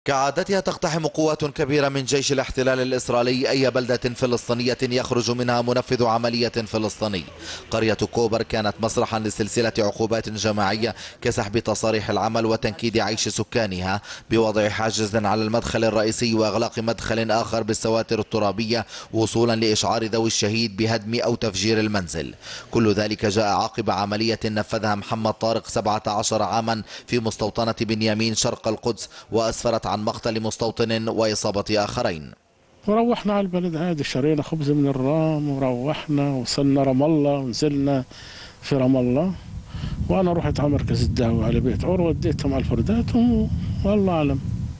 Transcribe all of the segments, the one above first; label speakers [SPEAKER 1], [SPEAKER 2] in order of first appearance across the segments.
[SPEAKER 1] كعادتها تقتحم قوات كبيرة من جيش الاحتلال الإسرائيلي أي بلدة فلسطينية يخرج منها منفذ عملية فلسطيني. قرية كوبر كانت مسرحا لسلسلة عقوبات جماعية كسحب تصاريح العمل وتنكيد عيش سكانها بوضع حاجز على المدخل الرئيسي وإغلاق مدخل آخر بالسواتر الترابية وصولا لإشعار ذوي الشهيد بهدم أو تفجير المنزل. كل ذلك جاء عقب عملية نفذها محمد طارق 17 عاما في مستوطنة بنيامين شرق القدس وأسفرت عن مقتل مستوطن وإصابة آخرين.
[SPEAKER 2] وروحنا على البلد عادي، شرينا خبز من الرام وروحنا وصلنا رام الله ونزلنا في رام الله، وأنا رحت على مركز الدعوة على بيت عروة وديتهم على الفردات والله أعلم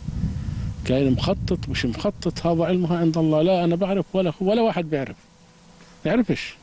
[SPEAKER 2] كاين مخطط مش مخطط، هذا علمها عند الله. لا أنا بعرف ولا واحد بيعرف، ما يعرفش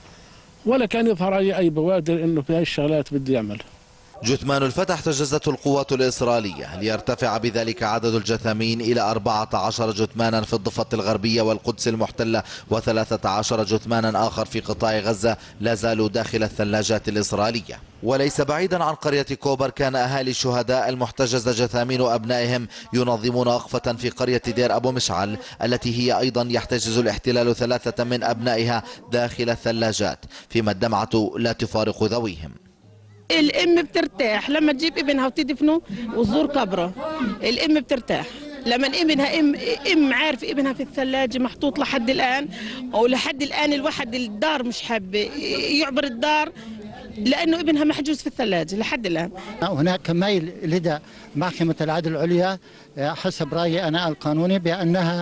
[SPEAKER 2] ولا كان يظهر أي بوادر إنه في هاي الشغلات بده يعملها.
[SPEAKER 1] جثمان الفتى احتجزته القوات الإسرائيلية ليرتفع بذلك عدد الجثامين إلى 14 جثمانا في الضفة الغربية والقدس المحتلة و13 جثمانا آخر في قطاع غزة لا زالوا داخل الثلاجات الإسرائيلية. وليس بعيدا عن قرية كوبر كان أهالي الشهداء المحتجز جثامين أبنائهم ينظمون وقفة في قرية دير أبو مشعل التي هي أيضا يحتجز الاحتلال 3 من أبنائها داخل الثلاجات، فيما الدمعة لا تفارق ذويهم.
[SPEAKER 3] الام بترتاح لما تجيب ابنها وتدفنه وتزور قبره، الام بترتاح لما ابنها ام عارف ابنها في الثلاجه محطوط لحد الان، ولحد الان الواحد الدار مش حابه يعبر الدار لانه ابنها محجوز في الثلاجه لحد الان.
[SPEAKER 4] هناك ميل لدى محكمه العدل العليا حسب رايي انا القانوني بانها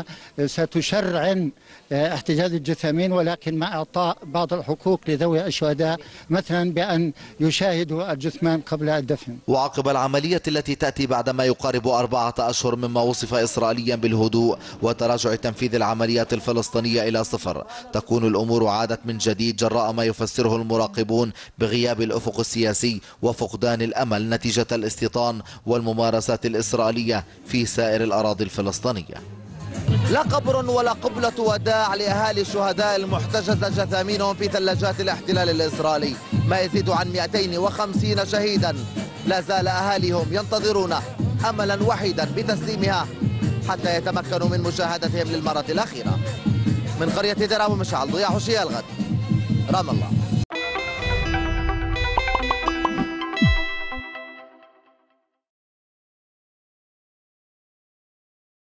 [SPEAKER 4] ستشرعن احتجاز الجثامين، ولكن مع اعطاء بعض الحقوق لذوي الشهداء، مثلا بان يشاهدوا الجثمان قبل الدفن.
[SPEAKER 1] وعقب العمليه التي تاتي بعد ما يقارب 4 أشهر مما وصف اسرائيليا بالهدوء وتراجع تنفيذ العمليات الفلسطينيه الى صفر، تكون الامور عادت من جديد جراء ما يفسره المراقبون بغياب الافق السياسي وفقدان الامل نتيجه الاستيطان والممارسات الاسرائيليه في سائر الاراضي الفلسطينيه. لا قبر ولا قبلة وداع لأهالي الشهداء المحتجزة جثامينهم في ثلاجات الاحتلال الإسرائيلي، ما يزيد عن 250 شهيدا لا زال أهاليهم ينتظرون أملا وحيدا بتسليمها حتى يتمكنوا من مشاهدتهم للمرة الأخيرة. من قرية دير أبو مشعل، ضياء حشية، الغد، رام الله.